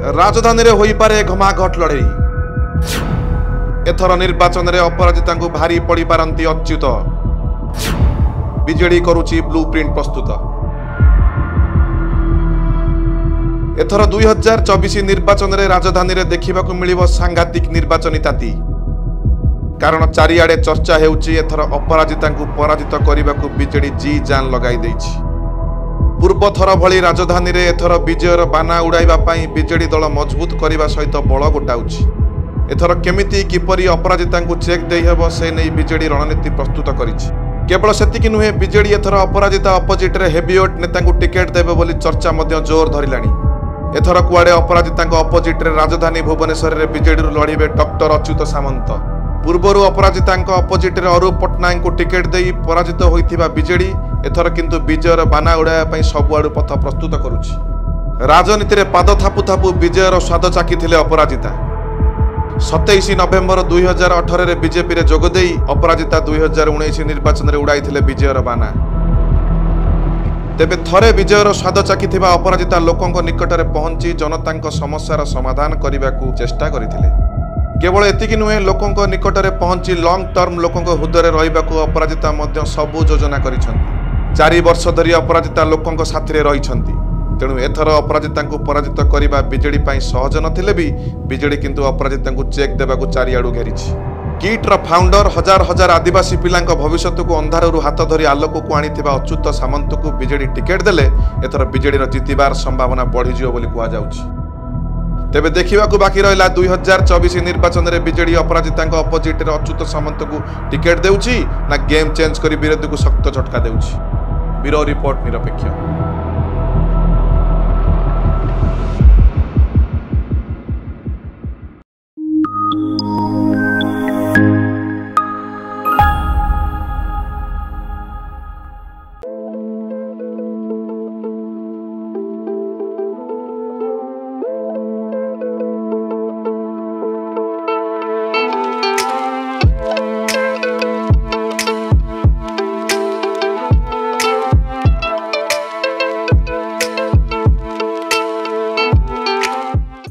राजधानी रे होई पारे घमाघट लड़ई। एथर निर्वाचन रे अपराजिता को भारी पड़ी पारंती अच्युत। बीजेडी करुची ब्लूप्रिंट प्रस्तुत। एथर 2024 निर्वाचन रे राजधानी रे देखिबा को मिलिबो सांघातिक निर्वाचनी ताती। कारण चारिआडे चर्चा हेउची एथर अपराजिता को पराजित करने को बीजेडी जी जान लगाई देइछि। पूर्व थर भली राजधानी रे एथर विजयर बाना उड़ाइबा पई बीजेडी दल मजबूत करने सहित बल गोटाउछि। एथर केमिति किपरि अपराजिता को चेक देई हेबो से नै बीजेडी रणनीति प्रस्तुत करिछि। केवल सेतिकी नुहे, बीजेडी एथर अपराजिता अपोजिट रे हेवीवेट नेता को टिकेट देबे बोली चर्चा मध्य जोर धरिलाणी। एथर कुआडे अपराजिता अपोजिट रे राजधानी भुवनेश्वर रे बीजेडी लड़िबे डॉक्टर अच्युत सामंत। पूर्वर अपराजिता अपोजिट रे अरूप पट्टनायक को टिकेट दे पराजित होइथिबा बीजेडी एथर किंतु विजयर बाना उड़ाया पई सबुआडु पथ प्रस्तुत करुछि। राजनीति रे पाद थापु थापु विजयर स्वाद चाकिथिले अपराजिता। 27 नवेम्बर 2018 रे बीजेपी रे जोग देई अपराजिता 2019 निर्वाचन रे उड़ाइथिले विजयर बाना। तेबे थरे विजयर स्वाद चाकिथिबा अपराजिता लोकंक निकट रे पहुंची जनतांक समस्यार समाधान करिबाकू चेष्टा करिथिले। केवल एतिकी नुहे, लोकंक निकट रे पहुंची लॉन्ग टर्म लोकंक हृदय रहिबाकू अपराजिता मध्य सबु योजना करिसंती। 4 वर्ष धरी अपराजिता लोकंक साथी रे रहिसंती। तेणु एथर अपराजिता को पराजित करने बीजेडी पाई सहज नथिले भी बीजेडी किंतु अपराजिता को चेक देबाकू चारिआडू घेरिछि। किट्र फाउंडर हजार हजार आदिवासी पिलांक भविष्य को अंधारु हाथ धरी आलोक को आनिथिबा अच्युत सामंत को बीजेडी टिकेट देले एथर बीजेडी जितिबार संभावना बढ़िजियो बोली कुआ जाउछि। तेबे देखिबाकू बाकी रहिला 2024 निर्वाचन रे बीजेडी अपराजिता अपोजिट रे अच्युत सामंत को टिकेट देउछि ना गेम चेंज करी विरोधी को सख्त झटका देउछि। ब्यूरो रिपोर्ट निरपेक्ष।